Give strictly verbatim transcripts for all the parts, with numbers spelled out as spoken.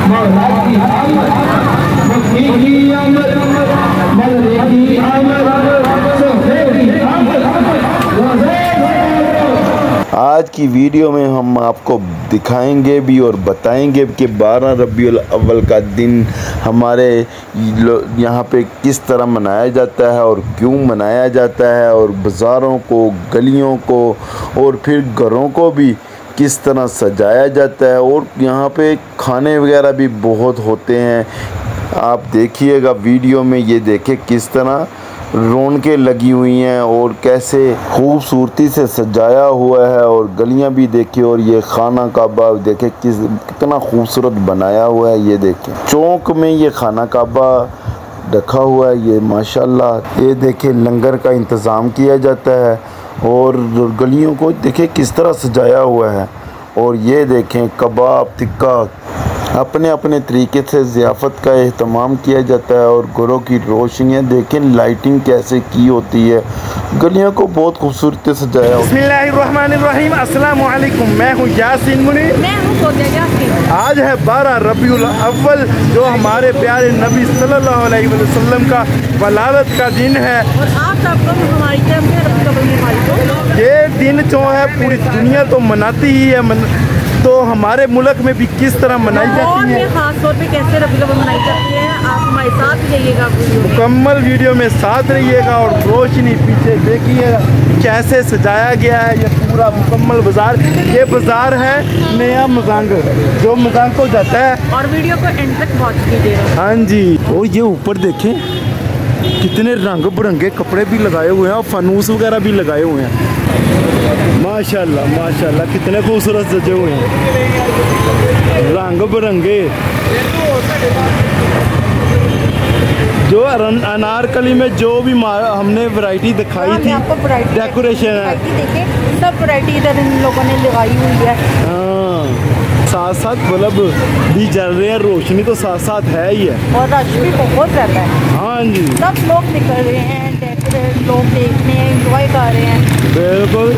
आज की वीडियो में हम आपको दिखाएंगे भी और बताएंगे कि बारह रबीउल अव्वल का दिन हमारे यहाँ पे किस तरह मनाया जाता है और क्यों मनाया जाता है, और बाज़ारों को, गलियों को और फिर घरों को भी किस तरह सजाया जाता है। और यहाँ पे खाने वगैरह भी बहुत होते हैं। आप देखिएगा वीडियो में, ये देखें किस तरह रौनकें लगी हुई हैं और कैसे खूबसूरती से सजाया हुआ है, और गलियां भी देखिए, और ये खाना काबा देखे किस कितना खूबसूरत बनाया हुआ है। ये देखें चौक में ये खाना काबा रखा हुआ है, ये माशाल्लाह। ये देखें लंगर का इंतज़ाम किया जाता है, और गलियों को देखें किस तरह सजाया हुआ है। और ये देखें कबाब टिक्का, अपने अपने तरीके से ज़ियाफ़त का एहतमाम किया जाता है। और घरों की रोशनियाँ देखें, लाइटिंग कैसे की होती है, गलियों को बहुत खूबसूरती से सजाया। बिस्मिल्लाहिर्रहमानिर्रहीम, अस्सलाम वालेकुम। मैं हूँ यासीन मुनी। मैं हूँ सोनिया यासीन। आज है बारह रबीउल अव्वल, जो हमारे प्यारे नबी सल्लल्लाहु अलैहि वसल्लम का वलादत का दिन है। और आप सबको हमारी तरफ ये दिन जो है पूरी दुनिया तो मनाती ही है, मन, तो हमारे मुल्क में भी किस तरह मनाई जाती है, खास तौर पे कैसे रबीउल अव्वल मनाई जाती है, आप हमारे साथ ही रहिएगा। मुकम्मल वीडियो में साथ रहिएगा। और रोशनी पीछे देखिएगा कैसे सजाया गया है ये पूरा मुकम्मल बाजार। ये बाजार है नया मुगांग, जो मुगांग को जाता है। और वीडियो को एंड तक वॉच कीजिएगा। हाँ जी। और ये ऊपर देखें कितने रंग बिरंगे कपड़े भी लगाए हुए हैं, और फनूस वगैरह भी लगाए हुए हैं। माशाल्लाह माशाल्लाह, कितने खूबसूरत सजे हुए हैं रंग बिरंगे। जो अनारकली में जो भी हमने वैरायटी दिखाई थी, डेकोरेशन है, सब वैरायटी इधर इन लोगों ने लगाई हुई है। हाँ, साथ साथ बल्ब भी जल रहे हैं, रोशनी तो साथ साथ है ही है, और रश भी बहुत रहता है। हाँ जी, सब लोग निकल रहे हैं, डेकोरेट लोग देखने एंजॉय कर रहे हैं। बिल्कुल।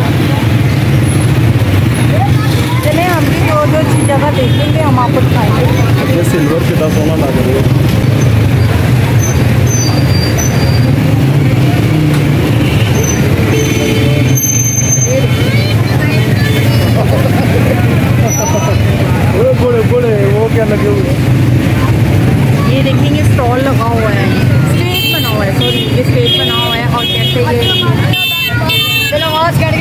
चले हम भी जो जो जगह देखेंगे हम आपको दिखाएंगे। ये सिल्वर कितना सोना लग रहा है। बड़े बड़े वो क्या लगे हुए हैं, ये देखेंगे स्टॉल लगा हुआ है, स्टेज बना हुआ है, सॉरी ये स्टेज बना हुआ है। और कैसे ये चलो आवाज कर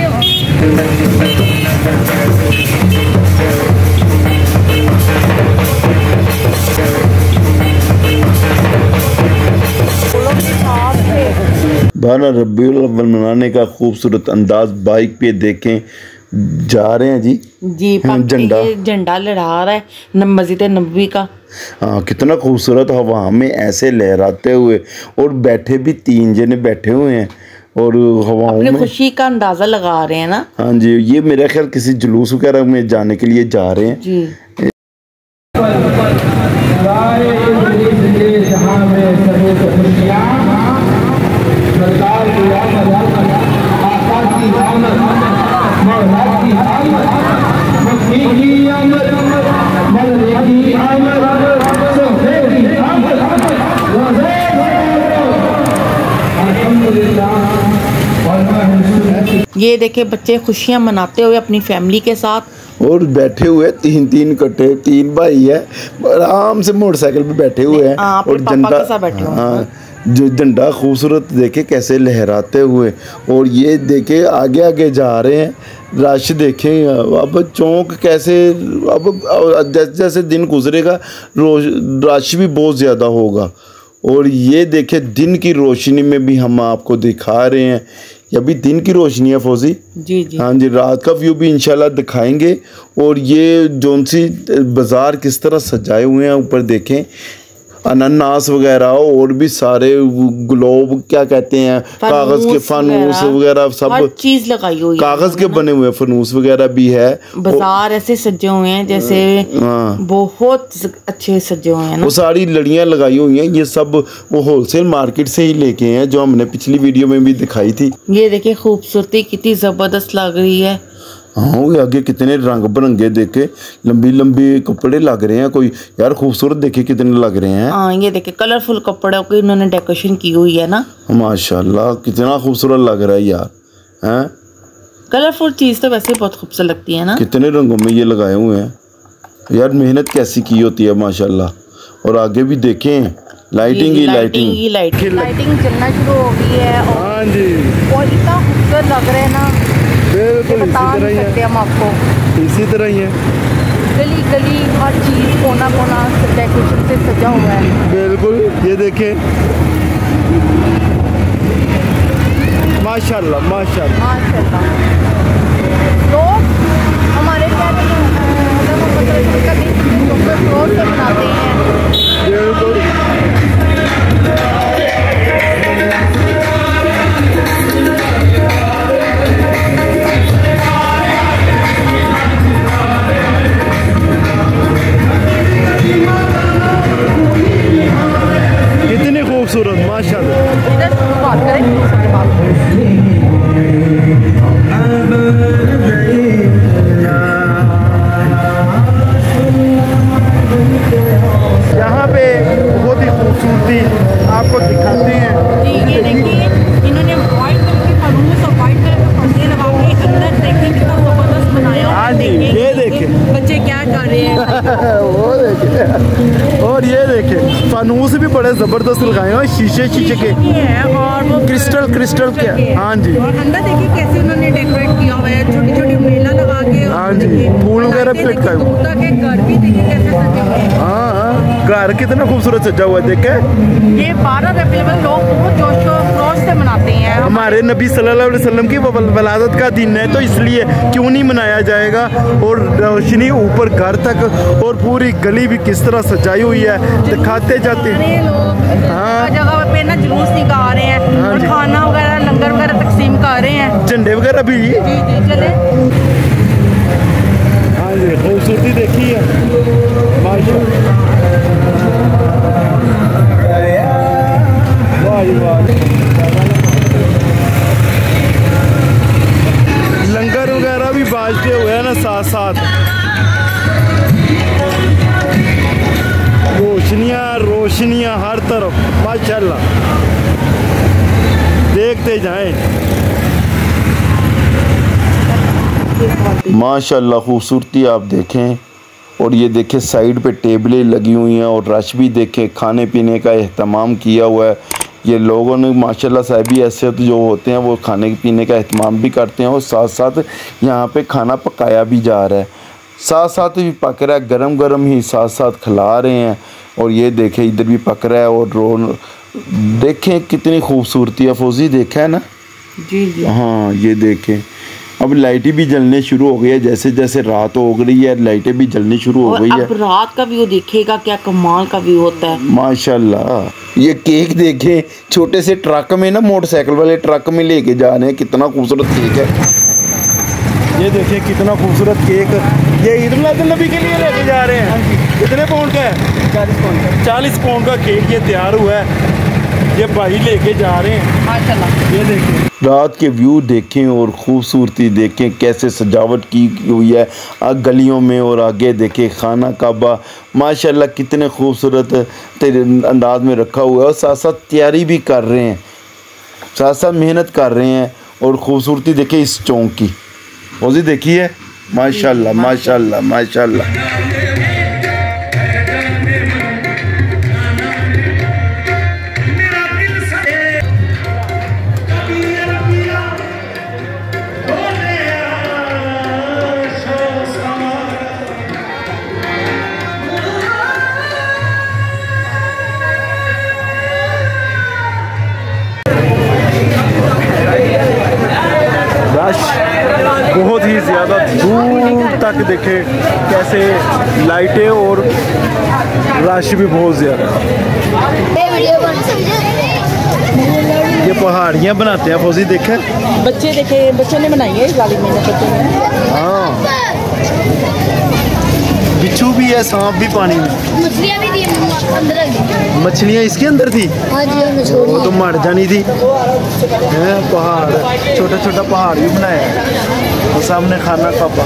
बारह रबीउल अव्वल मनाने का खूबसूरत अंदाज बाइक पे देखें जा रहे हैं जी। जी झंडा झंडा लहरा रहा है मस्जिद नबवी का। हाँ, कितना खूबसूरत हवा में ऐसे लहराते हुए, और बैठे भी तीन जने बैठे हुए हैं और हवाओं में खुशी का अंदाजा लगा रहे हैं ना। हाँ जी, ये मेरा ख्याल किसी जुलूस वगैरह में जाने के लिए जा रहे हैं जी। ये देखे बच्चे खुशियां मनाते हुए अपनी फैमिली के साथ, और बैठे हुए तीन तीन कट्टे, तीन भाई है, आराम से मोटरसाइकिल पे बैठे हुए हैं। और झंडा, हाँ, जो झंडा खूबसूरत देखे कैसे लहराते हुए, और ये देखे आगे आगे जा रहे हैं। रश देखें अब चौक कैसे, अब जैसे जैसे दिन गुजरेगा रश भी बहुत ज़्यादा होगा। और ये देखे दिन की रोशनी में भी हम आपको दिखा रहे हैं, ये अभी दिन की रोशनी है फौजी जी जी। हाँ जी, रात का व्यू भी इंशाल्लाह दिखाएंगे। और ये जौन सी बाज़ार किस तरह सजाए हुए हैं, ऊपर देखें अनानास वगैरह और भी सारे ग्लोब क्या कहते हैं, कागज के फानूस वगैरह सब चीज लगाई हुई है, कागज के बने हुए फानूस वगैरह भी है। बाजार ऐसे सजे हुए हैं जैसे बहुत अच्छे सजे हुए हैं ना। वो सारी लड़ियां लगाई हुई हैं, ये सब वो होलसेल मार्केट से ही लेके हैं जो हमने पिछली वीडियो में भी दिखाई थी। ये देखिए खूबसूरती कितनी जबरदस्त लग रही है। हाँ वो आगे कितने रंग बिरंगे देखे, लंबी लंबी कपड़े लग रहे हैं, कोई यार खूबसूरत देखे कितने लग रहे हैं। हाँ ये देखे कलरफुल कपड़ों की इन्होंने डेकोरेशन की हुई है ना, माशाल्लाह कितना खूबसूरत लग रहा है यार। हैं कलरफुल चीज तो वैसे बहुत खूबसूरत लगती है ना। कितने रंगों में ये लगाए हुए हैं यार, मेहनत कैसी की होती है माशाल्लाह। और आगे भी देखें लाइटिंग ही लाइटिंग ही लाइटिंग लाइटिंग चलना शुरू हो गई है और हाँ जी और इतना खूबसूरत लग रहा है ना, बिल्कुल इसी बता तरह नहीं ही सकते है, हम आपको। इसी तरह ही है गली गली हर चीज कोना कोना डेकोरेशन से सजा हुआ है। बिल्कुल। ये देखें माशाल्लाह माशाल्लाह। माशाल्लाह लोग हमारे क्या फ्लोर से बनाते हैं। बिल्कुल कितने खूबसूरत माशाल्लाह। इधर बात करें सबके पास। यहाँ पे बहुत ही खूबसूरती आपको दिखाते हैं। जी ये देखिए इन्होंने व्हाइट कलर की फरूस और व्हाइट कलर के पर्दे लगा के अंदर देखिए कितना जबरदस्त बनाया। हाँ जी ये देखें बच्चे क्या कर रहे हैं। वो देखें और ये देखें फानूस भी बड़े जबरदस्त लगाए हैं, शीशे शीशे के है और वो क्रिस्टल क्रिस्टल के। हाँ जी और अंदर देखिए कैसे उन्होंने डेकोरेट किया हुआ है, छोटी छोटी मेला लगा के। हाँ जी फूल वगैरह भी लटकाए हुए। दूर तक एक घर भी देखिए कैसे सजे हुए हैं। हाँ हाँ घर कितना खूबसूरत सजा हुआ है देखे। ये बारह रबीउल अव्वल लोग बहुत जोश खरोश से मनाते हैं। हमारे नबी सल्लल्लाहु अलैहि वसल्लम की वलादत का दिन है तो इसलिए क्यों नहीं मनाया जाएगा। और रोशनी ऊपर घर तक और पूरी गली भी किस तरह सजाई हुई है दिखाते जाते हैं। सारे लोग हाँ। जगह पे ना जुलूस निकाल रहे हैं हाँ और जी। खाना वगैरह लंगर वगैरह तकसीम कर रहे हैं। झंडे वगैरह भी। जी जी चले। हाँ जी खूबसूरती देखी है माशाल्लाह। वाह जी वाह। लंगर वगैरह भी बाजते हुए हैं ना साथ साथ। रोशनियाँ रोशनियाँ हर तरफ माशाल्लाह, देखते जाएं। माशाल्लाह खूबसूरती आप देखें। और ये देखें साइड पे टेबलें लगी हुई हैं और रश भी देखें, खाने पीने का एहतमाम किया हुआ है। ये लोगों ने माशाल्लाह साहबी ऐसे तो जो होते हैं वो खाने पीने का एहतमाम भी करते हैं और साथ साथ यहाँ पे खाना पकाया भी जा रहा है, साथ साथ भी पक रहा है, गरम गरम ही साथ साथ खिला रहे हैं। और ये देखें इधर भी पक रहा है और रो देखें कितनी खूबसूरती है। फौजी देखा है ना। जी जी हाँ ये देखें अब लाइटें भी जलने शुरू हो गई है, जैसे जैसे रात हो गई है लाइटें भी जलनी शुरू हो और गई है। अब रात का व्यू देखिएगा क्या कमाल का व्यू होता है माशाल्लाह। ये केक देखें छोटे से ट्रक में ना, मोटरसाइकिल वाले ट्रक में लेके जा रहे हैं, कितना खूबसूरत केक है। ये देखिए कितना खूबसूरत केक ये ईद मिलादुन नबी के लिए लेके जा रहे हैं। कितने पाउंड का है? चालीस पाउंड का। चालीस पाउंड का केक ये तैयार हुआ है, ये भाई लेके जा रहे हैं माशाल्लाह। ये देखें रात के व्यू देखें और खूबसूरती देखें, कैसे सजावट की हुई है आग गलियों में। और आगे देखें खाना काबा माशाल्लाह कितने खूबसूरत अंदाज में रखा हुआ है और साथ साथ तैयारी भी कर रहे हैं, साथ साथ मेहनत कर रहे हैं। और खूबसूरती देखें इस चौक की। ओजी देखिए माशाल्लाह माशाल्लाह माशाल्लाह। बहुत ही ज़्यादा दूर तक देखे कैसे लाइटें और रश भी बहुत ज़्यादा। ये पहाड़ियाँ बनाते हैं फौजी देखे, बच्चे देखे बच्चों ने बनाई है गाड़ी में बच्चों ने। हाँ बिच्छू भी है, सांप भी पानी में। मछलियाँ भी थी अंदर। मछलियाँ इसके अंदर थी। हाँ जी वो तो मर जानी थी। है पहाड़ छोटा छोटा पहाड़ भी बनाया है। और सामने खाना काबा।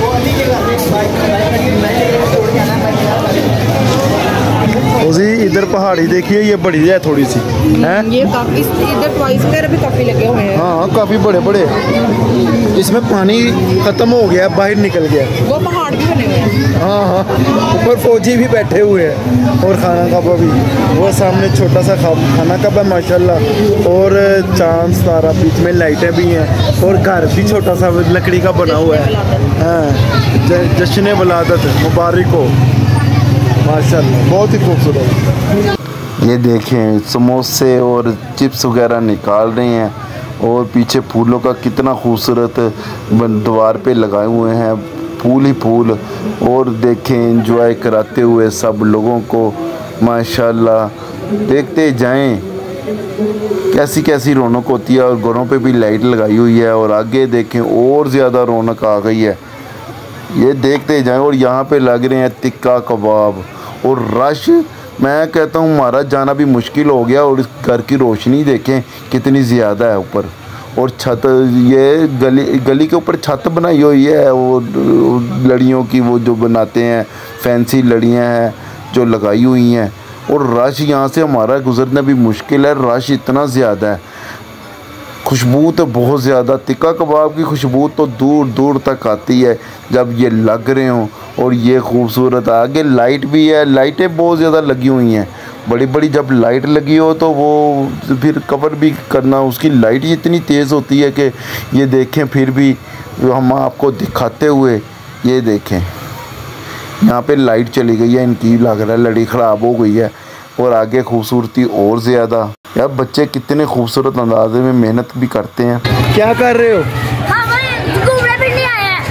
उसी इधर पहाड़ी देखिए, ये बड़ी है थोड़ी सी है। ये काफी इधर टॉयज वगैरह भी काफी लगे हुए हैं। हाँ काफी बड़े बड़े। इसमें पानी खत्म हो गया, बाहर निकल गया। वो पहाड़ भी बने हुए हैं। हाँ हाँ, ऊपर फौजी भी बैठे हुए हैं और खाना काबा भी। वो सामने छोटा सा खा, खाना काबा माशाल्लाह। और चांद तारा, बीच में लाइटें भी हैं और घर भी छोटा सा लकड़ी का बना हुआ है। हाँ, जश्न वलादत मुबारक हो माशाल्लाह, बहुत ही खूबसूरत। ये देखें समोसे और चिप्स वगैरह निकाल रहे हैं और पीछे फूलों का कितना खूबसूरत द्वार पे लगाए हुए हैं, फूल ही फूल। और देखें एंजॉय कराते हुए सब लोगों को माशाल्लाह। देखते जाएं कैसी कैसी रौनक होती है और घरों पे भी लाइट लगाई हुई है और आगे देखें और ज़्यादा रौनक आ गई है। ये देखते जाएं। और यहाँ पे लग रहे हैं टिक्का कबाब और रश। मैं कहता हूँ हमारा जाना भी मुश्किल हो गया। और इस घर की रोशनी देखें कितनी ज़्यादा है ऊपर। और छत, ये गली गली के ऊपर छत बनाई हुई है वो लड़ियों की, वो जो बनाते हैं फैंसी लड़ियाँ हैं जो लगाई हुई हैं। और रश यहाँ से हमारा गुजरना भी मुश्किल है, रश इतना ज़्यादा है। खुशबू तो बहुत ज़्यादा, टिक्का कबाब की खुशबू तो दूर दूर तक आती है जब ये लग रहे हों। और ये खूबसूरत आगे लाइट भी है, लाइटें बहुत ज़्यादा लगी हुई हैं बड़ी बड़ी। जब लाइट लगी हो तो वो फिर कवर भी करना, उसकी लाइट ही इतनी तेज़ होती है कि ये देखें। फिर भी हम आपको दिखाते हुए ये देखें, यहाँ पे लाइट चली गई है इनकी, लग रहा है लड़ी ख़राब हो गई है। और आगे खूबसूरती और ज़्यादा। यार बच्चे कितने खूबसूरत अंदाजे में मेहनत भी करते हैं। क्या कर रहे हो? हाँ भाई घूमने फिरने आए हैं।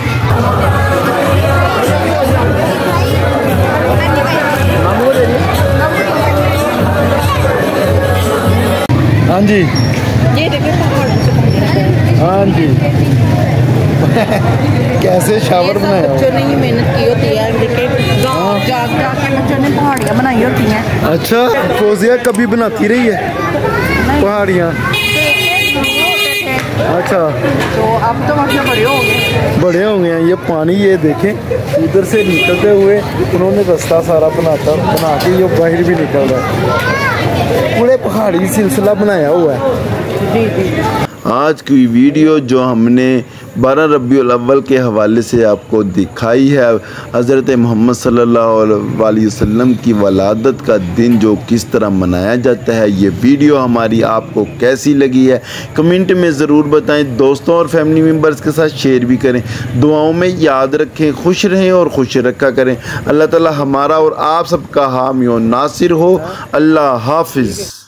हाँ जी, ये देखिए पहाड़ों से पानी आता है। हाँ जी। कैसे शावर बनाया हो? बच्चों ने ही मेहनत की होती है। देखिए गाँव जा जाके बच्चों ने पहाड़ियाँ बनाई होती हैं। अच्छा, फौजिया कभी बनाती रही है पहाड़ियाँ? अच्छा, तो अब तो मतलब बड़े हो गए बड़े हो गए हैं। ये पानी ये देखें इधर से निकलते हुए उन्होंने रास्ता सारा बनाता बना के ये बाहर भी निकल रहा है। पूरे पहाड़ी सिलसिला बनाया हुआ है। आज की वीडियो जो हमने बारह रबीउल अव्वल के हवाले से आपको दिखाई है, हज़रत मोहम्मद सल्लल्लाहु अलैहि वसल्लम की वलादत का दिन जो किस तरह मनाया जाता है, ये वीडियो हमारी आपको कैसी लगी है कमेंट में ज़रूर बताएं। दोस्तों और फैमिली मेम्बर्स के साथ शेयर भी करें। दुआओं में याद रखें, खुश रहें और खुश रखा करें। अल्लाह ताला हमारा और आप सबका हामी और नासिर हो। अल्लाह हाफिज़।